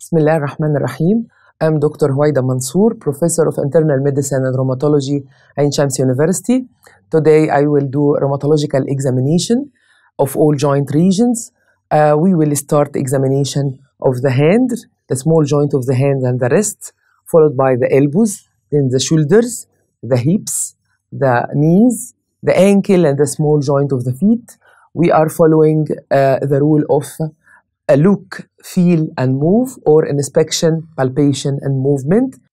Bismillah ar-Rahman ar-Rahim. I'm Dr. Huwaida Mansour, Professor of Internal Medicine and Rheumatology at Ain Shams University. Today I will do rheumatological examination of all joint regions. We will start examination of the hand, the small joint of the hand and the wrist, followed by the elbows, then the shoulders, the hips, the knees, the ankle and the small joint of the feet. We are following the rule of a look, feel and move, or inspection, palpation and movement.